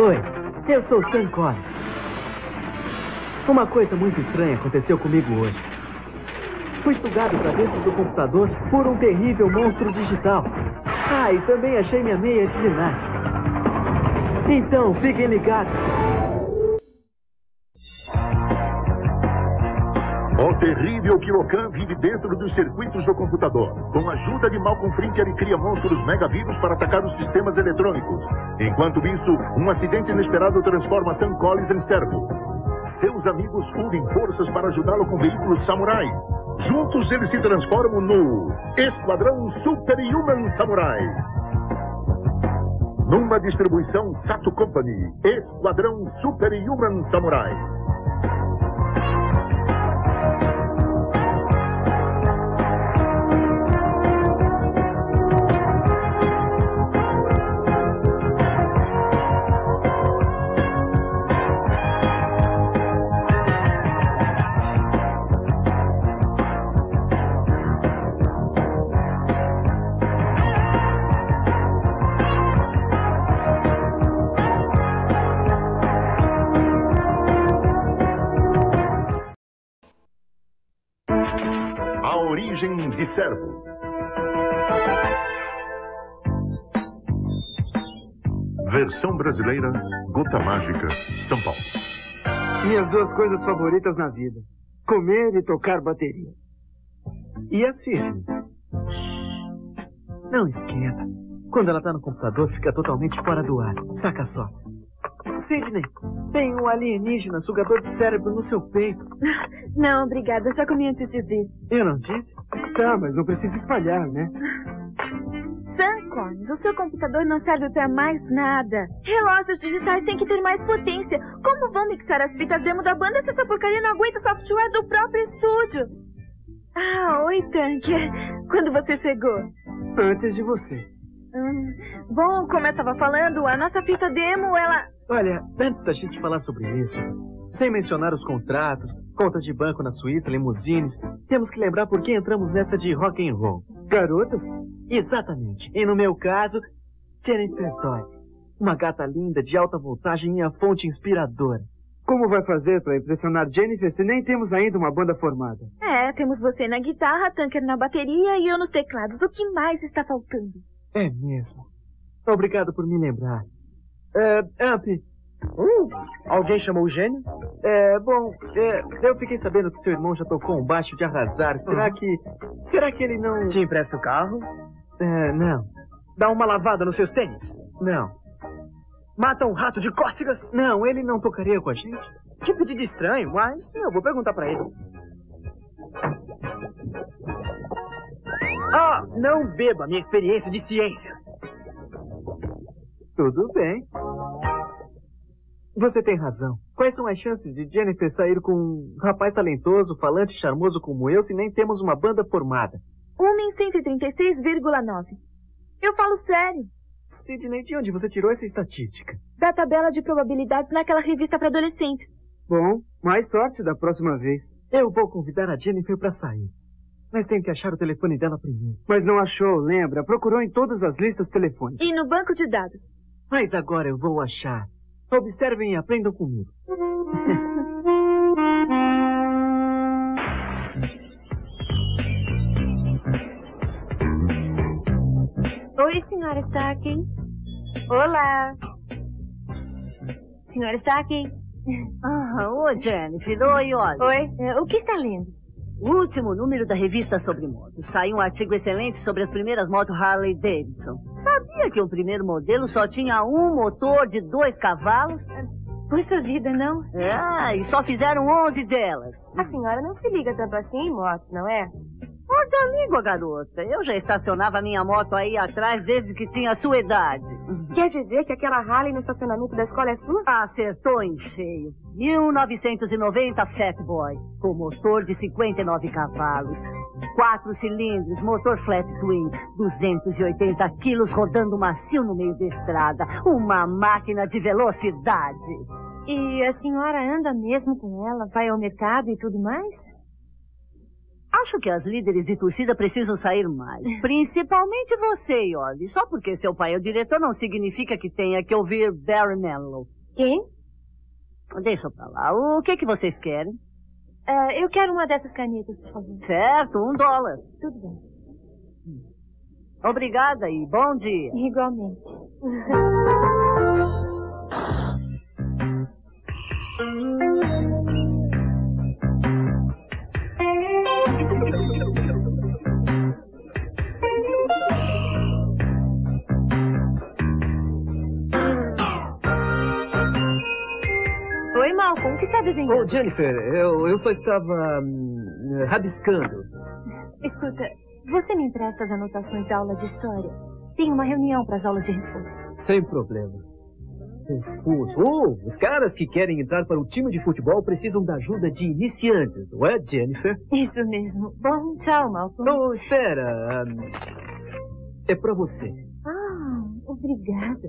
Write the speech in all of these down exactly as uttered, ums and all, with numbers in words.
Oi, eu sou Sam Collins. Uma coisa muito estranha aconteceu comigo hoje. Fui sugado para dentro do computador por um terrível monstro digital. Ah, e também achei minha meia de ginástica. Então, fiquem ligados. O terrível Kilocan vive dentro dos circuitos do computador. Com a ajuda de Malcolm Frink, ele cria monstros mega-vivos para atacar os sistemas eletrônicos. Enquanto isso, um acidente inesperado transforma Sam Collins em servo. Seus amigos unem forças para ajudá-lo com veículos samurai. Juntos, eles se transformam no Esquadrão Superhuman Samurai. Numa distribuição Sato Company, Esquadrão Superhuman Samurai. De servo. Versão brasileira, Gota Mágica, São Paulo. Minhas duas coisas favoritas na vida: comer e tocar bateria. E a Sidney? Não esquenta. Quando ela tá no computador, fica totalmente fora do ar. Saca só. Sidney, tem um alienígena sugador de cérebro no seu peito. Não, obrigada. Já comi antes de ver. Eu não disse? Tá, mas não precisa espalhar, né? Sam Collins, o seu computador não serve pra mais nada. Relógios digitais têm que ter mais potência. Como vão mixar as fitas demo da banda se essa porcaria não aguenta o software do próprio estúdio? Ah, oi, Tanker. Quando você chegou? Antes de você. Hum, bom, como eu estava falando, a nossa fita demo, ela... Olha, antes da gente falar sobre isso, sem mencionar os contratos, contas de banco na Suíça, limusines, temos que lembrar por que entramos nessa de rock and roll. Garotas? Exatamente. E no meu caso, Jennifer Doyle. Uma gata linda, de alta voltagem e minha fonte inspiradora. Como vai fazer para impressionar Jennifer se nem temos ainda uma banda formada? É, temos você na guitarra, Tanker na bateria e eu nos teclados. O que mais está faltando? É mesmo. Obrigado por me lembrar. É, Amp. Uh, alguém chamou o gênio? É, bom, é, eu fiquei sabendo que seu irmão já tocou um baixo de arrasar. Será que... Será que ele não... Te empresta o carro? É, não. Dá uma lavada nos seus tênis? Não. Mata um rato de cócegas? Não, ele não tocaria com a gente. Que pedido estranho, mas eu vou perguntar pra ele. Ah, não beba minha experiência de ciências. Tudo bem. Você tem razão. Quais são as chances de Jennifer sair com um rapaz talentoso, falante e charmoso como eu, se nem temos uma banda formada? Uma em cento e trinta e seis vírgula nove. Eu falo sério. Sidney, de onde você tirou essa estatística? Da tabela de probabilidades naquela revista para adolescentes. Bom, mais sorte da próxima vez. Eu vou convidar a Jennifer para sair. Mas tenho que achar o telefone dela primeiro. Mas não achou, lembra? Procurou em todas as listas telefônicas. E no banco de dados. Mas agora eu vou achar. Observem e aprendam comigo. Oi, senhora Starkey. Olá. Senhora Starkey. Ah, oi, Jennifer. Oi, olha. Oi, é, o que está lendo? O último número da revista sobre motos. Saiu um artigo excelente sobre as primeiras motos Harley Davidson. Sabia que o primeiro modelo só tinha um motor de dois cavalos? Puxa vida, não? É, e só fizeram onze delas. A senhora não se liga tanto assim em motos, não é? Morda a língua, garota. Eu já estacionava minha moto aí atrás desde que tinha a sua idade. Quer dizer que aquela Harley no estacionamento da escola é sua? Acertou em cheio. mil novecentos e noventa Fat Boy, com motor de cinquenta e nove cavalos. Quatro cilindros, motor flat twin, duzentos e oitenta quilos rodando macio no meio da estrada. Uma máquina de velocidade. E a senhora anda mesmo com ela? Vai ao mercado e tudo mais? Acho que as líderes de torcida precisam sair mais. Principalmente você, Yoli. Só porque seu pai é o diretor não significa que tenha que ouvir Barry Manilow. Quem? Deixa pra lá. O que que vocês querem? Uh, eu quero uma dessas canetas, por favor. Certo, um dólar. Tudo bem. Obrigada e bom dia. Igualmente. Oi, Malcolm, o que está desenhando? Oh, Jennifer, eu, eu só estava hum, rabiscando. Escuta, você me empresta as anotações da aula de história? Tem uma reunião para as aulas de reforço. Sem problema. Reforço. Oh, os caras que querem entrar para o time de futebol precisam da ajuda de iniciantes, não é, Jennifer? Isso mesmo. Bom, tchau, Malcolm. Oh, espera. hum, é para você. Ah, obrigada.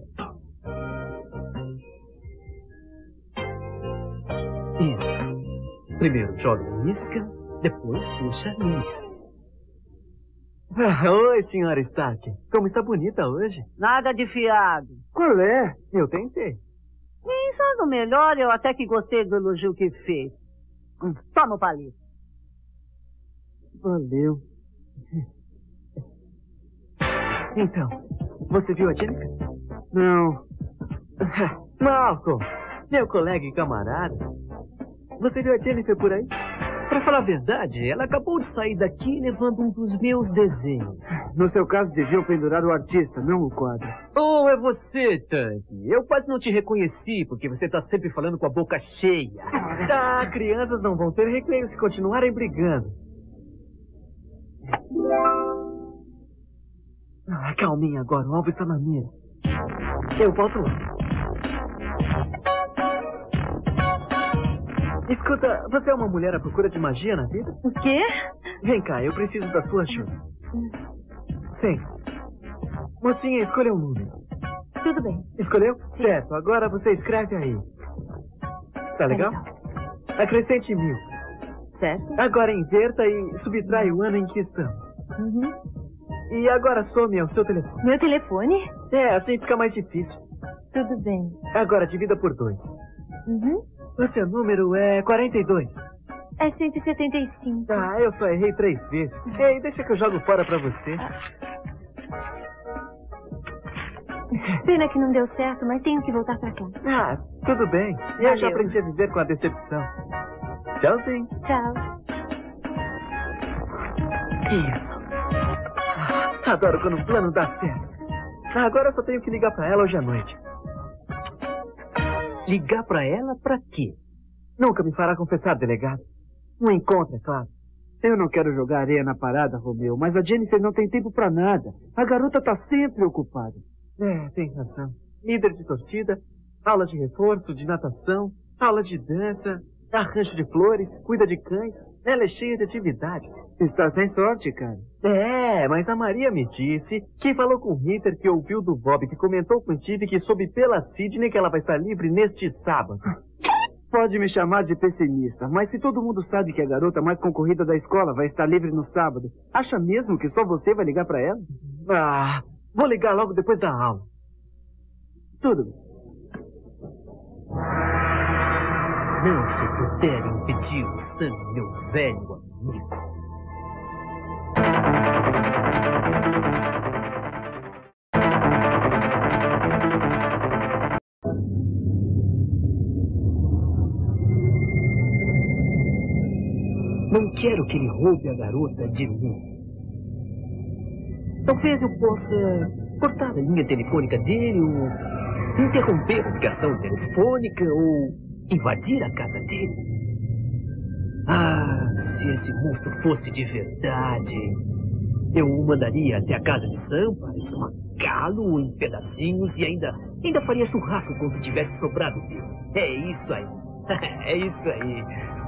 Isso. Primeiro joga a isca, depois puxa a linha. Ah, oi, senhora Stark. Como está bonita hoje? Nada de fiado. Qual é? Eu tentei. Pensando melhor, eu até que gostei do elogio que fez. Hum, Toma o palito. Valeu. Então, você viu a Jennifer? Não. Malcolm, meu colega e camarada. Você viu a Jennifer por aí? Pra falar a verdade, ela acabou de sair daqui levando um dos meus desenhos. No seu caso, deviam pendurar o artista, não o quadro. Oh, é você, Tank. Eu quase não te reconheci, porque você tá sempre falando com a boca cheia. Tá, crianças não vão ter recreio se continuarem brigando. Ah, calminha agora, o alvo está na mira. Eu volto lá. Escuta, você é uma mulher à procura de magia na vida? O quê? Vem cá, eu preciso da sua ajuda. Sim. Mocinha, escolha um número. Tudo bem. Escolheu? Certo, agora você escreve aí. Tá legal? Acrescente mil. Certo. Agora inverta e subtrai o ano em que estamos. Uhum. E agora some ao seu telefone. Meu telefone? É, assim fica mais difícil. Tudo bem. Agora divida por dois. Uhum. O seu número é quarenta e dois. É cento e setenta e cinco. Ah, eu só errei três vezes. Ei, deixa que eu jogo fora pra você. Pena que não deu certo, mas tenho que voltar pra cá. Ah, tudo bem. E eu já Valeu. aprendi a viver com a decepção. Tchauzinho. Tchau. Isso. Ah, adoro quando um plano dá certo. Ah, agora eu só tenho que ligar pra ela hoje à noite. Ligar pra ela pra quê? Nunca me fará confessar, delegado. Um encontro, é claro. Eu não quero jogar areia na parada, Romeu, mas a Jennifer não tem tempo pra nada. A garota tá sempre ocupada. É, tem razão. Líder de torcida, aula de reforço, de natação, aula de dança, arranjo de flores, cuida de cães. Ela é cheia de atividade. Está sem sorte, cara. É, mas a Maria me disse que falou com o Ritter, que ouviu do Bob, que comentou com o Steve, que soube pela Sidney que ela vai estar livre neste sábado. Pode me chamar de pessimista, mas se todo mundo sabe que a garota mais concorrida da escola vai estar livre no sábado, acha mesmo que só você vai ligar pra ela? Ah, vou ligar logo depois da aula. Tudo bem. Não se puder impedir o Sam, meu velho amigo. Não quero que ele roube a garota de mim. Talvez eu possa cortar a linha telefônica dele, ou interromper a ligação telefônica, ou invadir a casa dele. Ah, se esse monstro fosse de verdade, eu o mandaria até a casa de Sam para esmagá-lo em pedacinhos e ainda, ainda faria churrasco como se tivesse sobrado dele. É isso aí. É isso aí.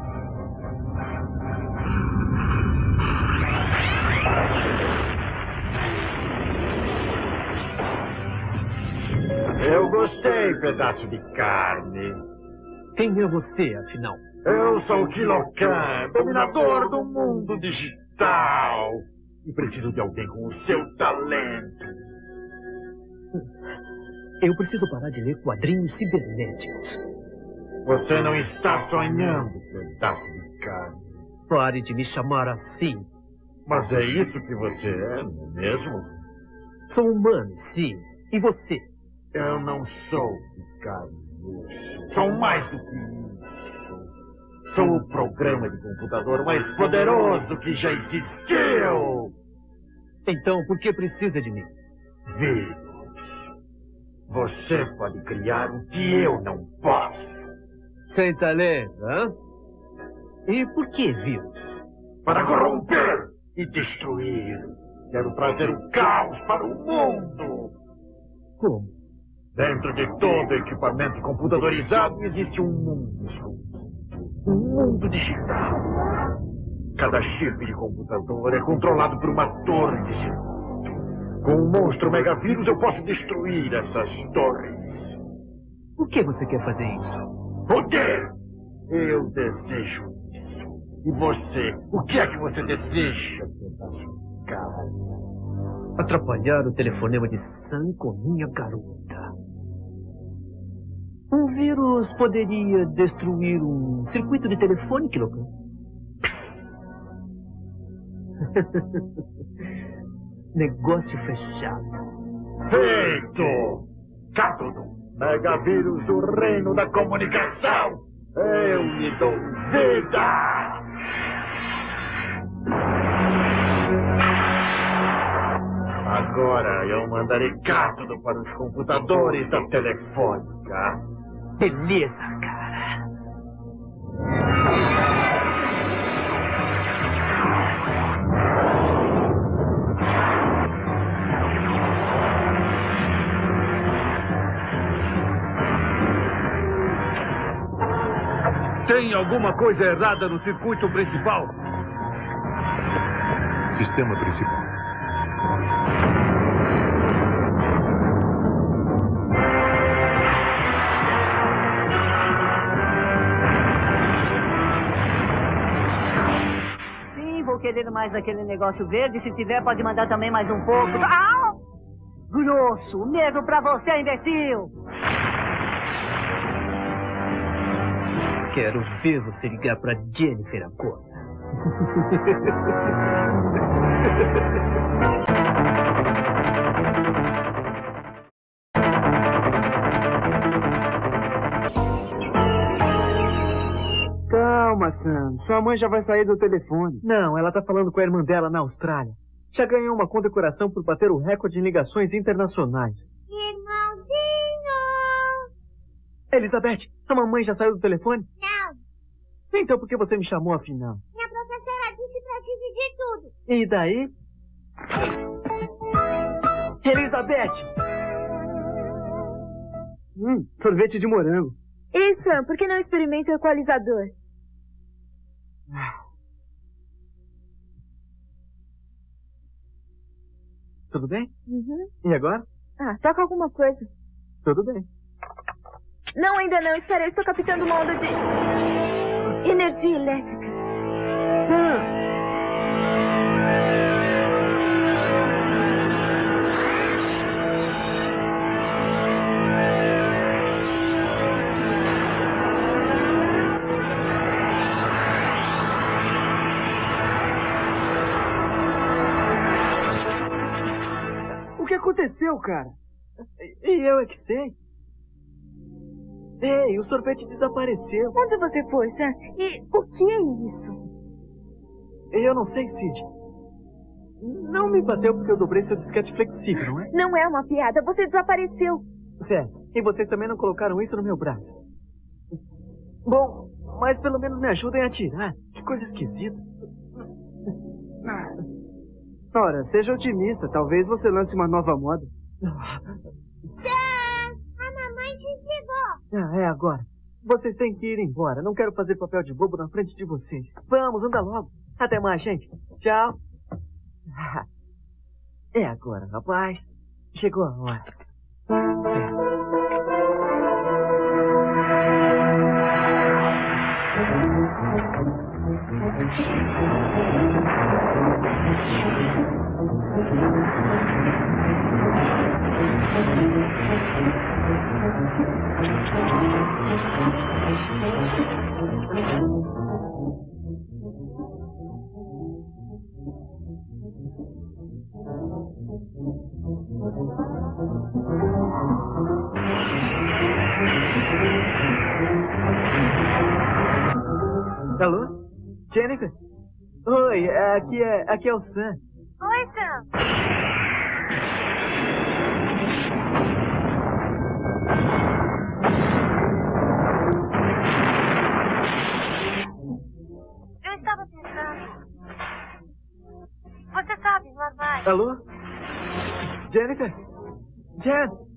Eu gostei, pedaço de carne. Quem é você, afinal? Eu sou o Kilocan, dominador do mundo digital. E preciso de alguém com o seu talento. Eu preciso parar de ler quadrinhos cibernéticos. Você não está sonhando, pedaço de carne. Pare de me chamar assim. Mas é isso que você é, não é mesmo? Sou humano, sim. E você? Eu não sou de carne e osso. Sou mais do que isso. Sou o programa de computador mais poderoso que já existiu. Então, por que precisa de mim? Vírus. Você pode criar o que eu não posso. Senta lendo, hã? E por que vírus? Para corromper e destruir. Quero trazer o caos para o mundo. Como? Dentro de todo equipamento computadorizado existe um mundo escondido. Um mundo digital. Cada chip de computador é controlado por uma torre de circuito. Com o monstro megavírus eu posso destruir essas torres. Por que você quer fazer isso? Poder! Eu desejo isso. E você? O que é que você deseja, pedaço de carne? Atrapalhar o telefonema de Sam com minha garota. Um vírus poderia destruir um circuito de telefone, Kilocan? Negócio fechado. Feito! Cátodo! Megavírus do reino da comunicação! Eu lhe dou vida! Agora eu mandarei cátodo para os computadores da Telefônica. Beleza, cara. Tem alguma coisa errada no circuito principal? Sistema principal. Sim, vou querer mais daquele negócio verde. Se tiver, pode mandar também mais um pouco. Ah! Grosso! Mesmo pra você, imbecil! Quero ver você ligar pra Jennifer agora. Calma, Sam. Sua mãe já vai sair do telefone. Não, ela tá falando com a irmã dela na Austrália. Já ganhou uma condecoração por bater o recorde em ligações internacionais. Irmãozinho! Elizabeth, a mamãe já saiu do telefone? Não, Então por que você me chamou afinal? minha professora disse pra dividir tudo. E daí? Elizabeth! Hum, sorvete de morango. Ei, Sam, por que não experimenta o equalizador? Tudo bem? Uhum. E agora? Ah, toca alguma coisa. Tudo bem. Não, ainda não. Espera, eu estou captando uma onda de energia elétrica. Sam! O que aconteceu, cara? E eu é que sei. Ei, o sorvete desapareceu. Onde você foi, Sam? E o que é isso? Eu não sei, Cid. Não me bateu porque eu dobrei seu disquete flexível, não é? Não é uma piada. Você desapareceu. Certo. E vocês também não colocaram isso no meu braço. Bom, mas pelo menos me ajudem a tirar. Que coisa esquisita. Ora, seja otimista. Talvez você lance uma nova moda. Sam, a mamãe desligou. Ah, é agora. Vocês têm que ir embora. Não quero fazer papel de bobo na frente de vocês. Vamos, anda logo. Até mais, gente. Tchau. É agora, rapaz. Chegou a hora. É. Alô? Jennifer? Oi, aqui é, aqui é o Sam. Oi, Sam. Eu estava pensando. Você sabe, no armário. Alô? Jennifer? Jen?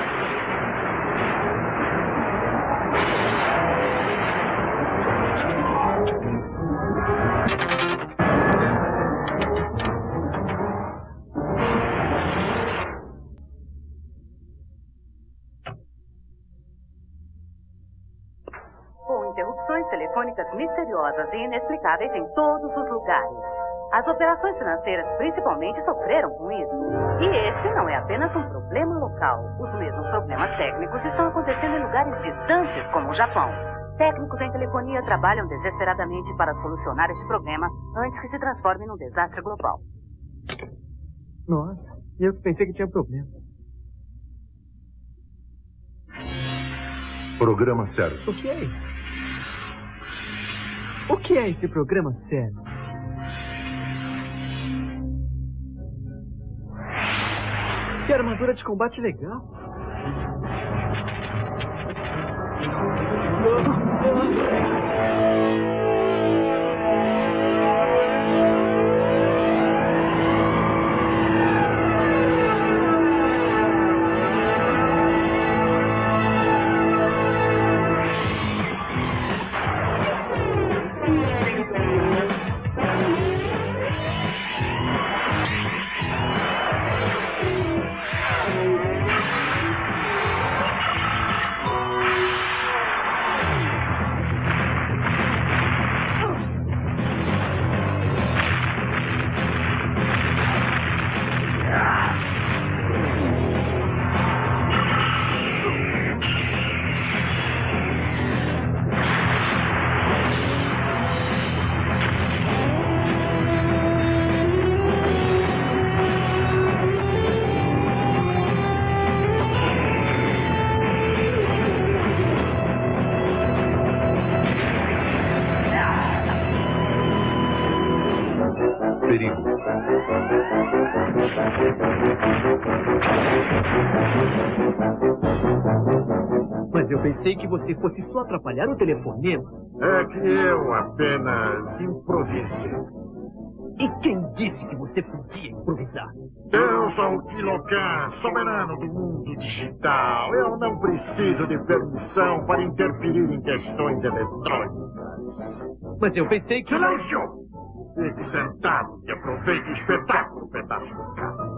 Interrupções telefônicas misteriosas e inexplicáveis em todos os lugares. As operações financeiras principalmente sofreram com isso. E esse não é apenas um problema local. Os mesmos problemas técnicos estão acontecendo em lugares distantes, como o Japão. Técnicos em telefonia trabalham desesperadamente para solucionar este problema antes que se transforme num desastre global. Nossa, eu pensei que tinha problema. Programa certo. O que é isso? O que é esse programa sério? Que armadura de combate legal. Perigo. Mas eu pensei que você fosse só atrapalhar o telefonema. É que eu apenas improvisei. E quem disse que você podia improvisar? Eu sou o Kilokan, soberano do mundo digital. Eu não preciso de permissão para interferir em questões eletrônicas. Mas eu pensei que... Silêncio! Fique sentado e aproveite o espetáculo, pedaço de carne.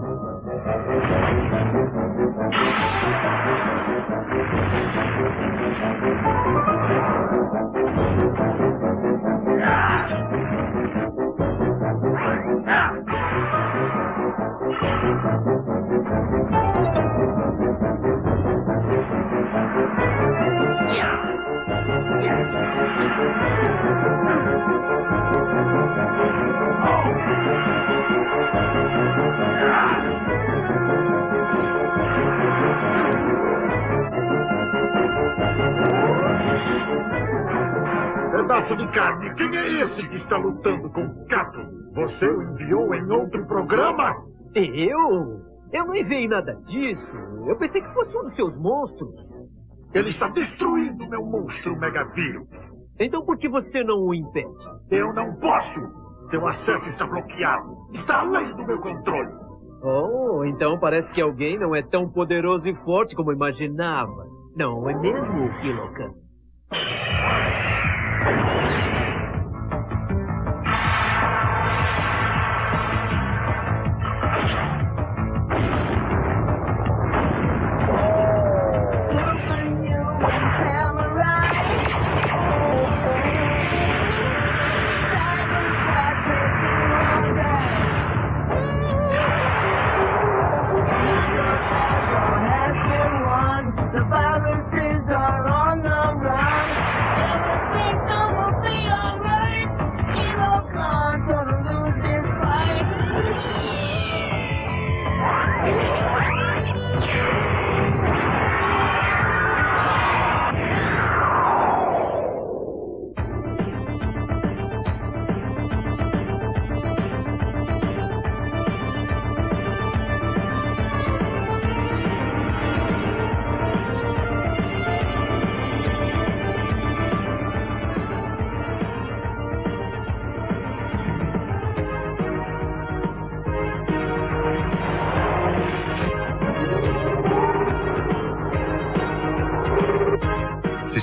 Pedaço de carne, quem é esse que está lutando com o gato? Você o enviou em outro programa? Eu? Eu não enviei nada disso. Eu pensei que fosse um dos seus monstros. Ele está destruindo meu monstro Megavírus. Então por que você não o impede? Eu não posso! Seu acesso está bloqueado. Está além do meu controle. Oh, então parece que alguém não é tão poderoso e forte como imaginava. Não é mesmo, Kilokan?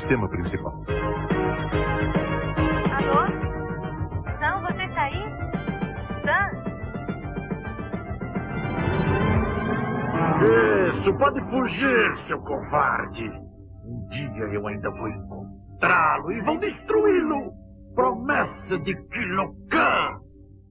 sistema principal. Alô? Sam, você está aí? Sam? Isso, pode fugir, seu covarde. Um dia eu ainda vou encontrá-lo e vou destruí-lo. Promessa de Kilokan.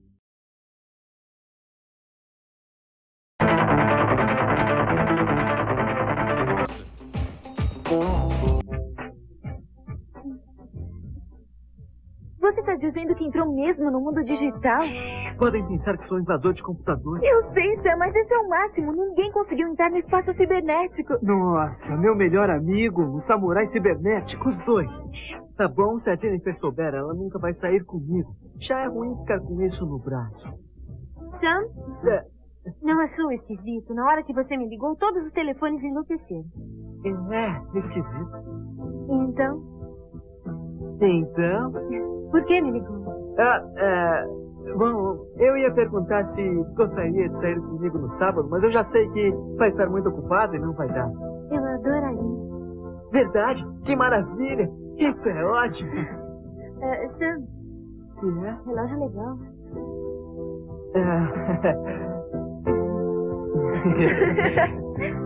Você está dizendo que entrou mesmo no mundo digital? Podem pensar que sou invasor de computadores. Eu sei, Sam, mas esse é o máximo. Ninguém conseguiu entrar no espaço cibernético. Nossa, meu melhor amigo, um samurai cibernético, os dois. Tá bom, se a Jennifer souber, ela nunca vai sair comigo. Já é ruim ficar com isso no braço. Sam? É, Não achou esquisito? Na hora que você me ligou, todos os telefones enlouqueceram. é esquisito. Então? Então... Por que me ligou? Ah, é... Bom, eu ia perguntar se gostaria de sair comigo no sábado, mas eu já sei que vai estar muito ocupado e não vai dar. Eu adoraria. Verdade? Que maravilha! Isso é ótimo! Uh, Sam, Que é? relógio legal. É...